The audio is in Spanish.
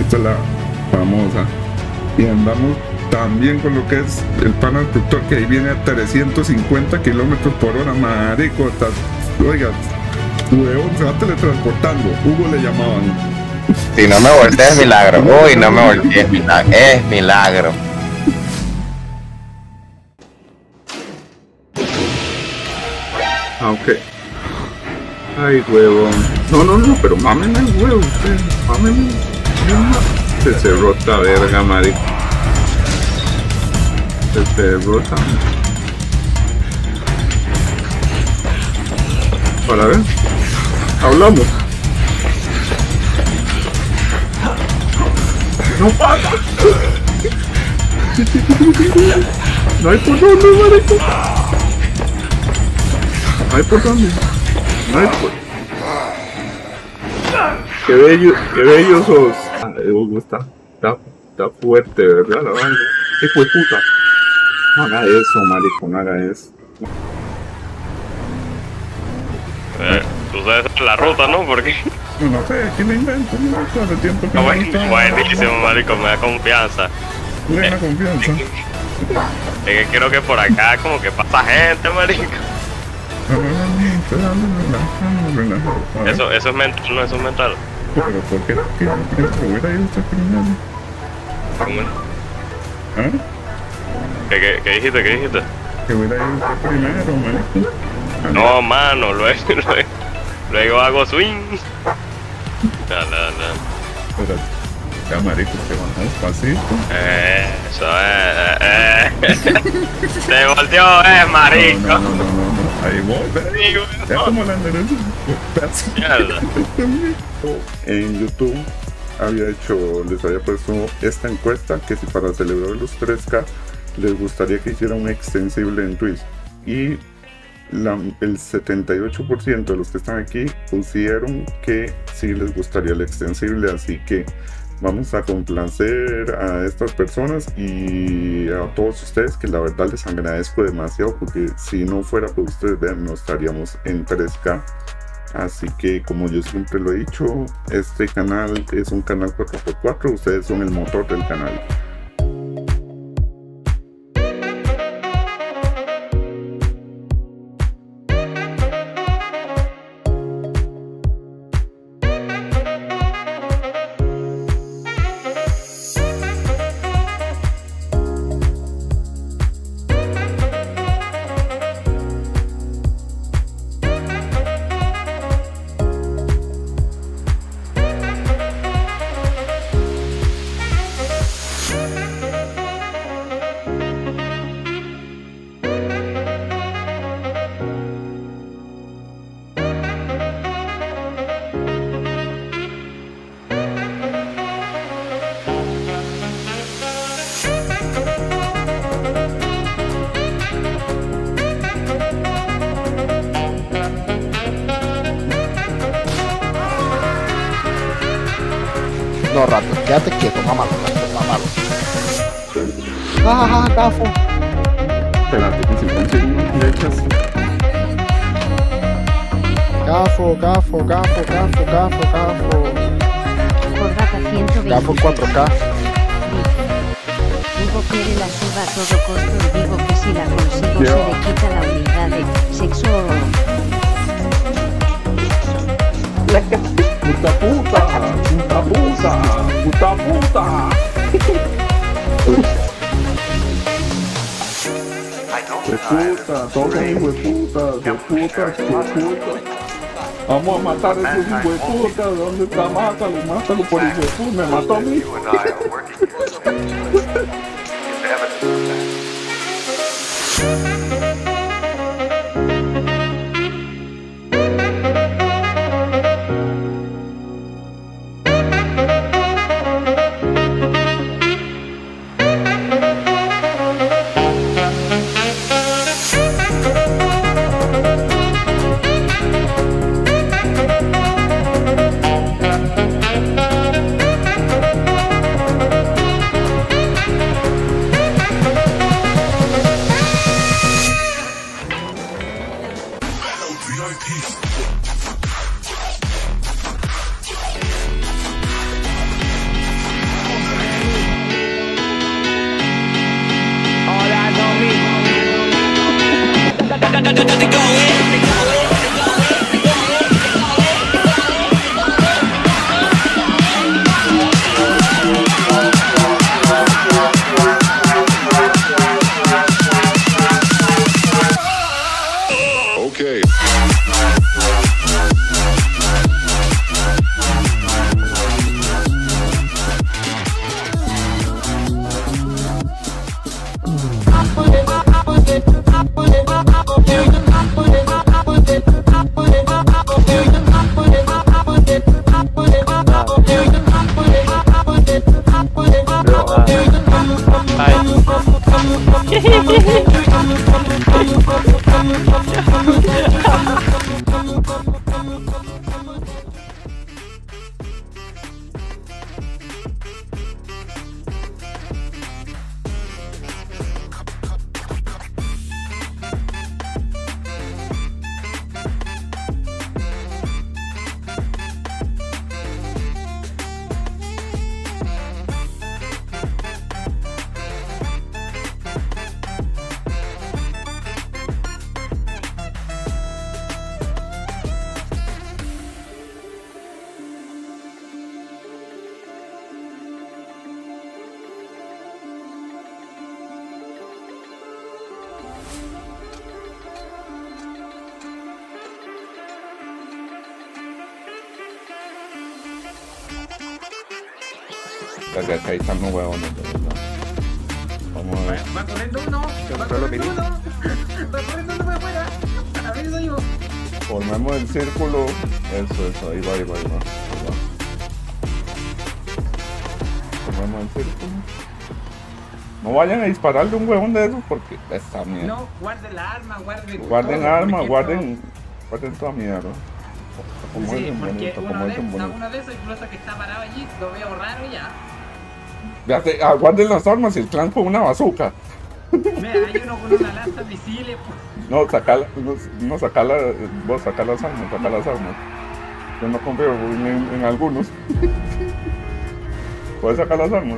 Esta es la famosa. Y andamos también con lo que es el pan al productor, que ahí viene a 350 kilómetros por hora, marico. Oiga, huevón, se va teletransportando. Hugo le llamaban. Si no me volteé es milagro. Uy, no me volteé es milagro. Es milagro. Ah, ok. Ay, huevón. No, pero mámenme el huevo, usted. Mámenme. Se cerró otra verga, marico. Se cerró otra. Para ver. Hablamos. No pasa. No hay por dónde, marico. No hay por dónde. No hay por... Qué bello sos. Hugo está fuerte, ¿verdad? La vaina. Hijo de puta. No haga eso, marico, no haga eso. Tú sabes la ruta, ¿no? Porque... No sé, aquí me invento, no hace tiempo que buenísimo, marico, me da confianza. Plena confianza. Es que creo que por acá como que pasa gente, marico. Eso es mental, no, eso es mental. Pero ¿por qué? ¿Qué hubiera ido usted primero? ¿Ah? ¿Qué dijiste? ¿Qué dijiste? Que hubiera ido usted primero, marico. No, mano, luego hago swing. Dale. Pero, ya, marico, que baja despacito. Eso Se volteó, marico. No. Ahí voy, ya como la endereza. En YouTube les había puesto esta encuesta, que si para celebrar los 3K les gustaría que hiciera un extensible en Twitch. Y el 78% de los que están aquí pusieron que sí les gustaría el extensible, así que vamos a complacer a estas personas y a todos ustedes, que la verdad les agradezco demasiado, porque si no fuera por ustedes, vean, no estaríamos en 3K. Así que, como yo siempre lo he dicho, este canal es un canal 4x4, ustedes son el motor del canal. No, rato, quédate quieto, mamalo. Gafo. Espérate que se consiguen flechas. Gafo. Corrata 120. Gafo 4K. Hugo quiere la suba a todo costo y digo que si la consigo se le quita la unidad de sexo. Puta. Todos hijueputa. Vamos a matar a esos hijueputas. ¿Dónde está? Mátalo por hijueputa. Me mató a mí. Desde acá ahí están los huevones, de verdad. Vamos a ver. Va corriendo uno. Va corriendo uno. Va corriendo uno para afuera. A ver, soy yo. Formemos el círculo. Eso, ahí va, ahí va, ahí va. Ahí va. Formemos el círculo. No vayan a dispararle un huevón de esos porque esta mierda. No, guarden la arma, Guarden todo, arma, porque guarden toda mierda. Como Sí, es porque bonito, como es bonito. uno de esos incluso que está parado allí, lo veo raro ya. Fíjate, guarden las armas y el clan con una bazooka. Mira, hay uno con una lanza misiles. No, sacala, no sacala, vos sacá las armas, sacá las armas. Yo no confío en algunos. ¿Puedes sacar las armas?